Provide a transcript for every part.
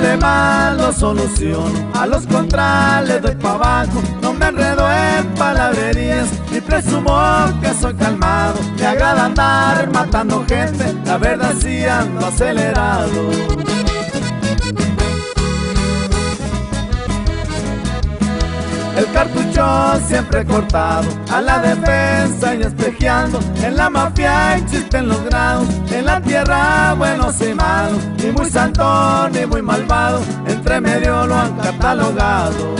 problemas los soluciono, a los contras les doy pa' abajo. No me enredo en palabrerías, ni presumo que soy calmado. Me agrada andar matando gente, la verdad sí ando acelerado. El cartucho siempre cortado, a la defensa y espejeando. En la mafia existen los grados, en la tierra buenos y malos, ni muy santo ni muy malvado, entre medio lo han catalogado.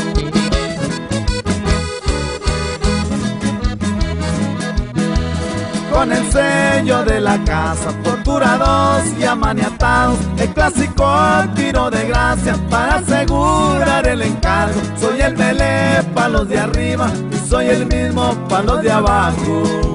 Con el sello de la casa, torturados y amaniatados, el clásico tiro de gracia para asegurar el encargo. Soy el Pelé pa' los de arriba y soy el mismo pa' los de abajo.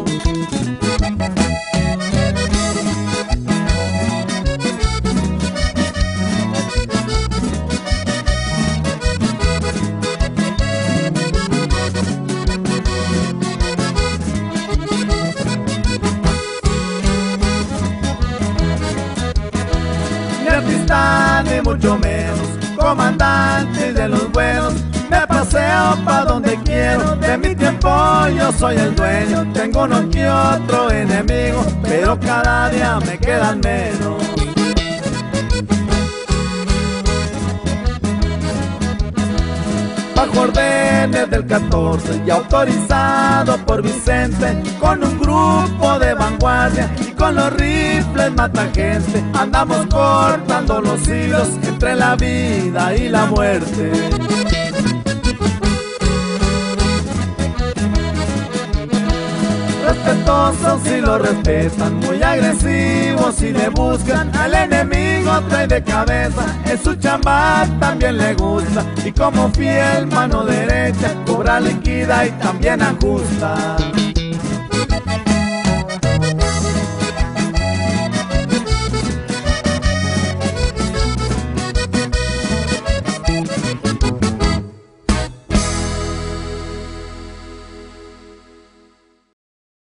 Ni mucho menos comandante de los buenos, me paseo pa' donde quiero, de mi tiempo yo soy el dueño. Tengo uno que otro enemigo, pero cada día me quedan menos. Bajo órdenes del 14 y autorizado por Vicente, con un grupo de vanguardia y con los rifles mata gente, andamos cortando los hilos entre la vida y la muerte. Respetuosos si lo respetan, muy agresivos si le buscan. Al enemigo trae de cabeza, en su chamba también le gusta. Y como fiel mano derecha, cobra, liquida y también ajusta.